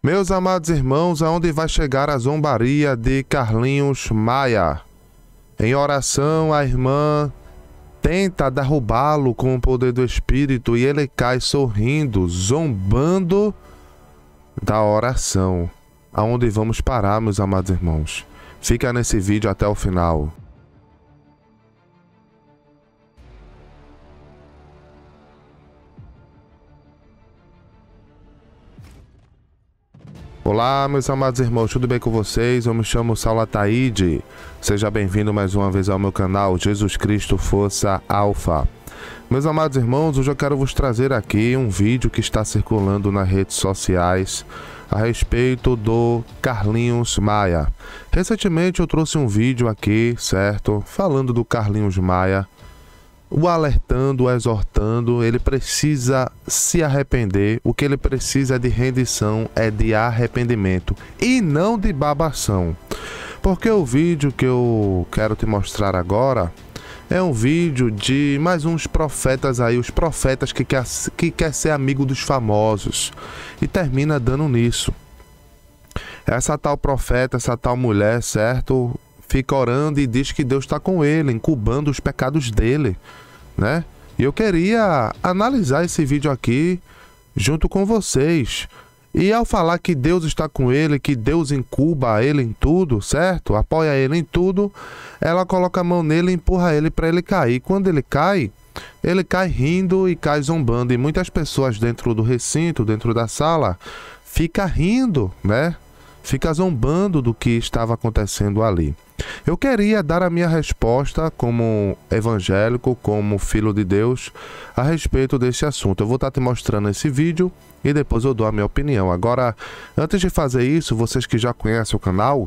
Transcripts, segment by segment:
Meus amados irmãos, aonde vai chegar a zombaria de Carlinhos Maia? Em oração, a irmã tenta derrubá-lo com o poder do Espírito e ele cai sorrindo, zombando da oração. Aonde vamos parar, meus amados irmãos? Fica nesse vídeo até o final. Olá, meus amados irmãos, tudo bem com vocês? Eu me chamo Saulo Ataíde. Seja bem-vindo mais uma vez ao meu canal Jesus Cristo Força Alfa. Meus amados irmãos, hoje eu quero vos trazer aqui um vídeo que está circulando nas redes sociais a respeito do Carlinhos Maia. Recentemente eu trouxe um vídeo aqui, certo? Falando do Carlinhos Maia, o alertando, o exortando, ele precisa se arrepender. O que ele precisa é de rendição, é de arrependimento e não de babação. Porque o vídeo que eu quero te mostrar agora é um vídeo de mais uns profetas aí, os profetas que quer ser amigo dos famosos e termina dando nisso. Essa tal profeta, essa tal mulher, certo? Fica orando e diz que Deus está com ele, incubando os pecados dele, né? E eu queria analisar esse vídeo aqui junto com vocês. E ao falar que Deus está com ele, que Deus incuba ele em tudo, certo? Apoia ele em tudo, ela coloca a mão nele e empurra ele para ele cair. Quando ele cai rindo e cai zombando. E muitas pessoas dentro do recinto, dentro da sala, fica rindo, né? Fica zombando do que estava acontecendo ali. Eu queria dar a minha resposta como evangélico, como filho de Deus, a respeito desse assunto. Eu vou estar te mostrando esse vídeo e depois eu dou a minha opinião. Agora, antes de fazer isso, vocês que já conhecem o canal,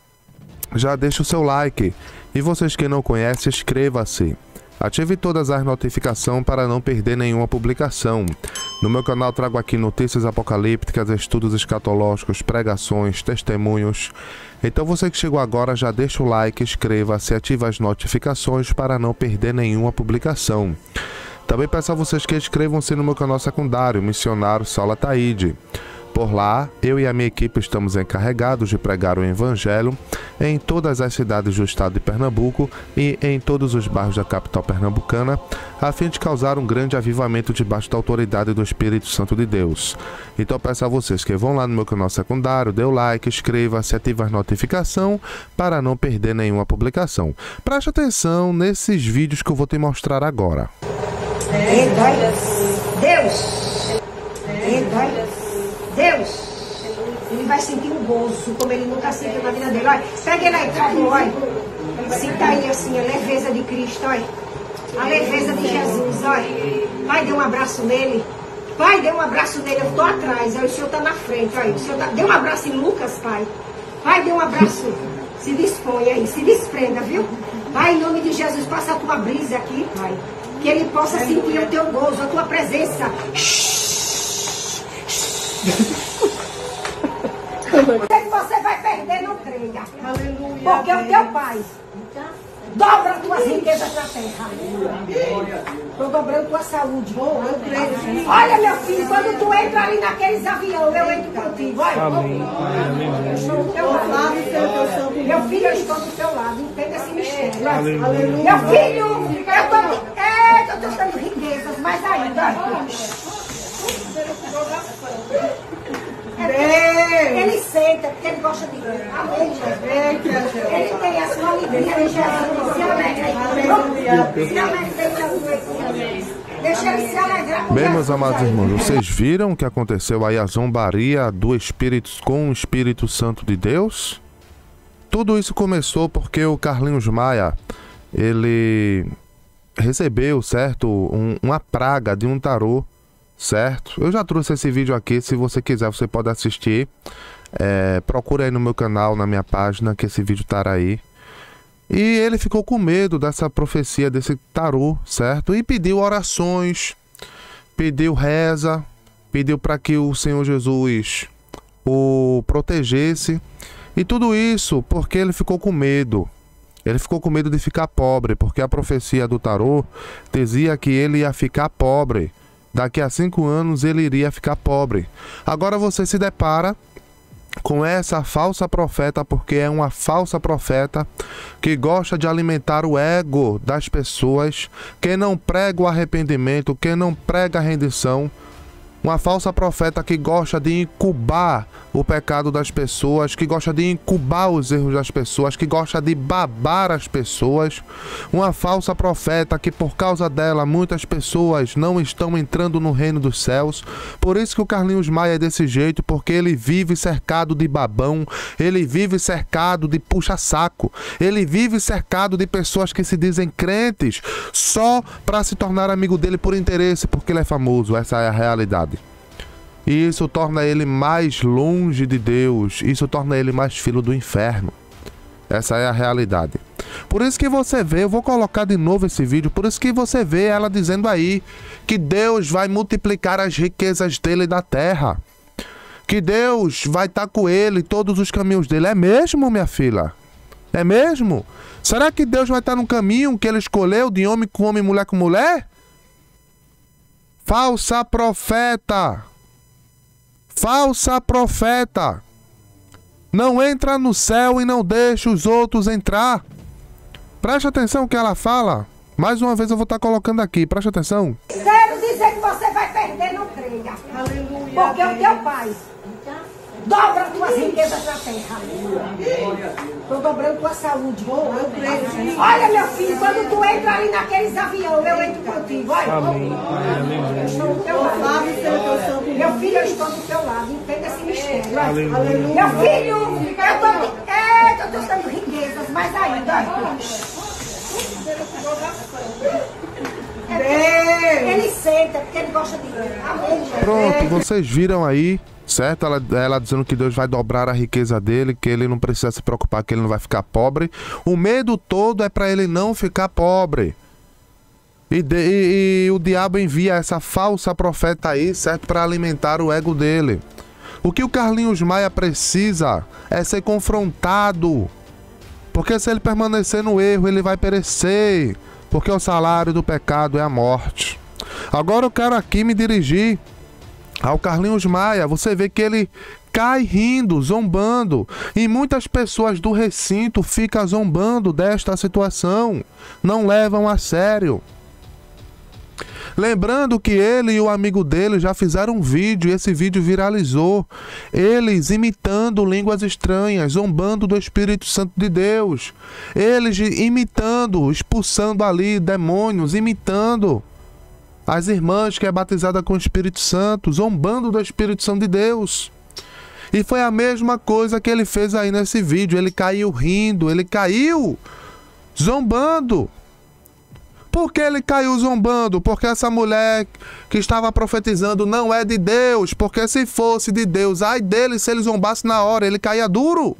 já deixa o seu like. E vocês que não conhecem, inscreva-se. Ative todas as notificações para não perder nenhuma publicação. No meu canal trago aqui notícias apocalípticas, estudos escatológicos, pregações, testemunhos. Então você que chegou agora, já deixa o like, inscreva-se, ative as notificações para não perder nenhuma publicação. Também peço a vocês que inscrevam-se no meu canal secundário, Missionário Saulo Ataíde. Por lá, eu e a minha equipe estamos encarregados de pregar o Evangelho em todas as cidades do estado de Pernambuco e em todos os bairros da capital pernambucana, a fim de causar um grande avivamento debaixo da autoridade do Espírito Santo de Deus. Então peço a vocês que vão lá no meu canal secundário, dê o like, inscreva-se, ative as notificações para não perder nenhuma publicação. Preste atenção nesses vídeos que eu vou te mostrar agora. Deus, ele vai sentir um gozo como ele nunca sentiu na vida dele. Olha, pega ele aí, Carlinhos, olha. Sinta aí assim, a leveza de Cristo, olha. A leveza de Jesus, olha. Pai, dê um abraço nele. Pai, dê um abraço nele, eu estou atrás, olha, o Senhor está na frente, olha. O Senhor dê um abraço em Lucas, Pai. Pai, dê um abraço. Se dispõe aí, se desprenda, viu? Pai, em nome de Jesus, passa a tua brisa aqui, Pai. Que ele possa sentir o teu gozo, a tua presença. O que você vai perder, não creia. Aleluia. Porque o teu Pai dobra tuas riquezas na terra. Estou dobrando tua saúde. Olha, meu filho, quando tu entra ali naqueles aviões, eu entro contigo. Olha. Eu estou do teu lado. Meu filho, eu estou do teu lado. Entenda esse mistério. Aleluia. Meu filho, eu estou dando riquezas, mas ainda. Ele senta, porque ele gosta de ver. Amém, Jesus. Ele tem a sua alegria em Jesus. Se alegra. Se alegra. Deixa ele se alegrar. Bem, meus amados irmãos, vocês viram o que aconteceu aí, a zombaria do Espírito com o Espírito Santo de Deus? Tudo isso começou porque o Carlinhos Maia, ele recebeu, certo, uma praga de um tarô. Certo? Eu já trouxe esse vídeo aqui, se você quiser você pode assistir. Procura aí no meu canal, na minha página, que esse vídeo estará aí. E ele ficou com medo dessa profecia, desse tarô, certo? E pediu orações, pediu reza, pediu para que o Senhor Jesus o protegesse. E tudo isso porque ele ficou com medo. Ele ficou com medo de ficar pobre, porque a profecia do tarô dizia que ele ia ficar pobre. Daqui a 5 anos ele iria ficar pobre. Agora você se depara com essa falsa profeta, porque é uma falsa profeta que gosta de alimentar o ego das pessoas, que não prega o arrependimento, que não prega a rendição. Uma falsa profeta que gosta de incubar o pecado das pessoas, que gosta de incubar os erros das pessoas, que gosta de babar as pessoas. Uma falsa profeta que por causa dela muitas pessoas não estão entrando no reino dos céus. Por isso que o Carlinhos Maia é desse jeito, porque ele vive cercado de babão, ele vive cercado de puxa-saco, ele vive cercado de pessoas que se dizem crentes só para se tornar amigo dele por interesse, porque ele é famoso. Essa é a realidade. E isso torna ele mais longe de Deus, isso torna ele mais filho do inferno. Essa é a realidade. Por isso que você vê, eu vou colocar de novo esse vídeo, por isso que você vê ela dizendo aí que Deus vai multiplicar as riquezas dele da terra. Que Deus vai estar com ele, todos os caminhos dele. É mesmo, minha filha? É mesmo? Será que Deus vai estar no caminho que ele escolheu, de homem com homem, mulher com mulher? Falsa profeta! Falsa profeta! Não entra no céu e não deixa os outros entrar. Preste atenção no que ela fala. Mais uma vez eu vou estar colocando aqui. Preste atenção. Quero dizer que você vai perder, não creia. Aleluia. Porque o teu pai dobra tuas riquezas na terra. Estou dobrando tua saúde. Eu creio. Olha, meu filho, quando tu entra ali naqueles aviões, eu entro contigo. Olha. Amém. Eu estou do teu lado. Meu filho, eu estou do teu lado. Entenda esse mistério. Aleluia. Meu filho, eu estou te dando riquezas, mas ainda. Ele senta, porque ele gosta de ver. Amém. Pronto, vocês viram aí, certo? Ela dizendo que Deus vai dobrar a riqueza dele, que ele não precisa se preocupar, que ele não vai ficar pobre. O medo todo é para ele não ficar pobre. E o diabo envia essa falsa profeta aí, certo? Para alimentar o ego dele. O que o Carlinhos Maia precisa é ser confrontado. Porque se ele permanecer no erro, ele vai perecer. Porque o salário do pecado é a morte. Agora eu quero aqui me dirigir ao Carlinhos Maia. Você vê que ele cai rindo, zombando. E muitas pessoas do recinto ficam zombando desta situação. Não levam a sério. Lembrando que ele e o amigo dele já fizeram um vídeo e esse vídeo viralizou. Eles imitando línguas estranhas, zombando do Espírito Santo de Deus. Eles imitando, expulsando ali demônios, imitando as irmãs que é batizada com o Espírito Santo, zombando do Espírito Santo de Deus. E foi a mesma coisa que ele fez aí nesse vídeo. Ele caiu rindo, ele caiu zombando. Por que ele caiu zombando? Porque essa mulher que estava profetizando não é de Deus. Porque se fosse de Deus, ai dele se ele zombasse na hora, ele caía duro.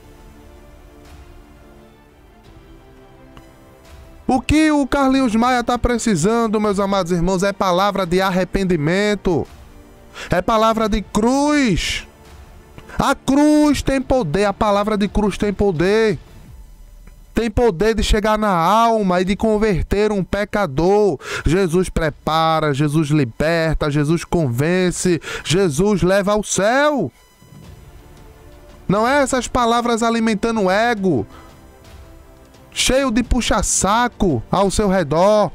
O que o Carlinhos Maia está precisando, meus amados irmãos, é palavra de arrependimento. É palavra de cruz. A cruz tem poder, a palavra de cruz tem poder. Tem poder de chegar na alma e de converter um pecador. Jesus prepara, Jesus liberta, Jesus convence, Jesus leva ao céu. Não é essas palavras alimentando o ego, cheio de puxa-saco ao seu redor.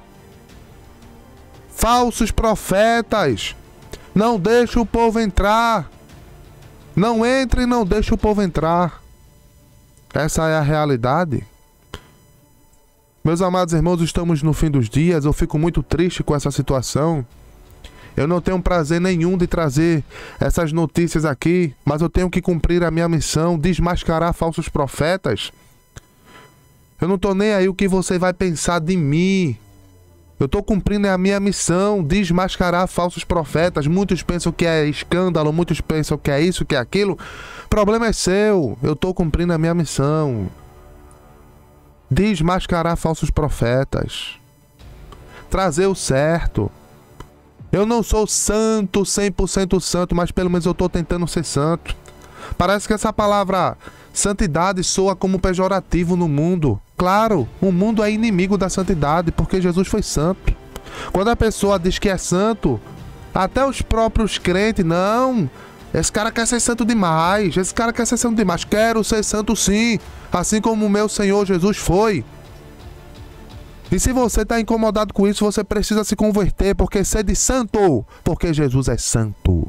Falsos profetas. Não deixe o povo entrar. Não entre e não deixe o povo entrar. Essa é a realidade. Meus amados irmãos, estamos no fim dos dias. Eu fico muito triste com essa situação. Eu não tenho prazer nenhum de trazer essas notícias aqui, mas eu tenho que cumprir a minha missão, desmascarar falsos profetas. Eu não estou nem aí o que você vai pensar de mim. Eu estou cumprindo a minha missão, desmascarar falsos profetas. Muitos pensam que é escândalo, muitos pensam que é isso, que é aquilo. O problema é seu. Eu estou cumprindo a minha missão. Desmascarar falsos profetas. Trazer o certo. Eu não sou santo, 100% santo, mas pelo menos eu estou tentando ser santo. Parece que essa palavra santidade soa como pejorativo no mundo. Claro, o mundo é inimigo da santidade, porque Jesus foi santo. Quando a pessoa diz que é santo, até os próprios crentes, não, esse cara quer ser santo demais, esse cara quer ser santo demais. Quero ser santo sim, assim como o meu Senhor Jesus foi. E se você está incomodado com isso, você precisa se converter, porque sede santo, porque Jesus é santo.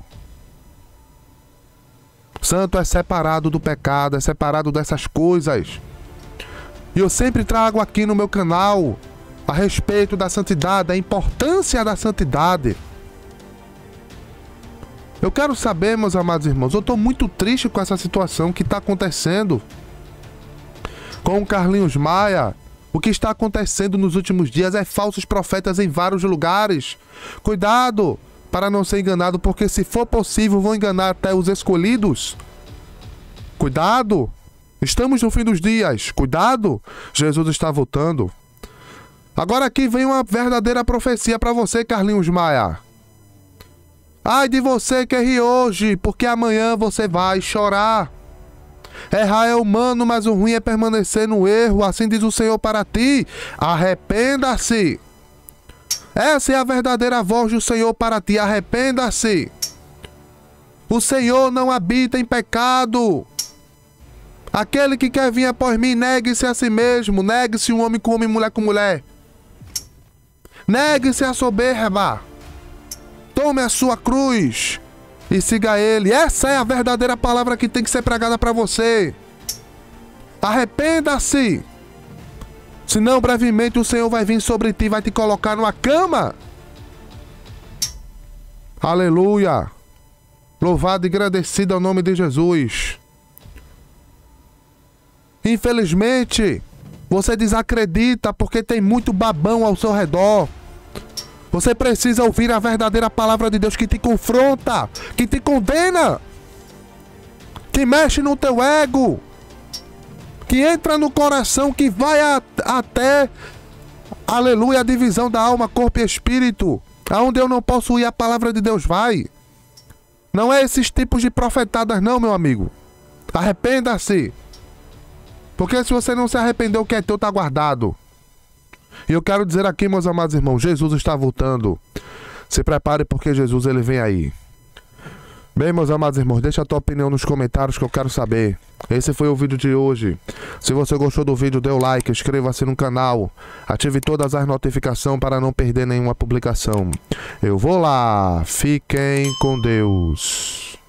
Santo é separado do pecado, é separado dessas coisas. E eu sempre trago aqui no meu canal a respeito da santidade, a importância da santidade. Eu quero saber, meus amados irmãos, eu estou muito triste com essa situação que está acontecendo com o Carlinhos Maia. O que está acontecendo nos últimos dias é falsos profetas em vários lugares. Cuidado para não ser enganado, porque se for possível vão enganar até os escolhidos. Cuidado, estamos no fim dos dias. Cuidado, Jesus está voltando. Agora aqui vem uma verdadeira profecia para você, Carlinhos Maia. Ai de você que ri hoje, porque amanhã você vai chorar. Errar é humano, mas o ruim é permanecer no erro. Assim diz o Senhor para ti: arrependa-se. Essa é a verdadeira voz do Senhor para ti: arrependa-se. O Senhor não habita em pecado. Aquele que quer vir após mim, negue-se a si mesmo. Negue-se um homem com homem, mulher com mulher. Negue-se a soberba. Tome a sua cruz e siga ele. Essa é a verdadeira palavra que tem que ser pregada para você. Arrependa-se. Senão brevemente o Senhor vai vir sobre ti e vai te colocar numa cama. Aleluia. Louvado e agradecido ao nome de Jesus. Infelizmente, você desacredita porque tem muito babão ao seu redor. Você precisa ouvir a verdadeira palavra de Deus que te confronta, que te condena, que mexe no teu ego, que entra no coração, que vai até, aleluia, a divisão da alma, corpo e espírito. Aonde eu não posso ir, a palavra de Deus vai. Não é esses tipos de profetadas não, meu amigo. Arrependa-se. Porque se você não se arrependeu, o que é teu está guardado. E eu quero dizer aqui, meus amados irmãos, Jesus está voltando. Se prepare porque Jesus ele vem aí. Bem, meus amados irmãos, deixa a tua opinião nos comentários que eu quero saber. Esse foi o vídeo de hoje. Se você gostou do vídeo, dê o like, inscreva-se no canal. Ative todas as notificações para não perder nenhuma publicação. Eu vou lá. Fiquem com Deus.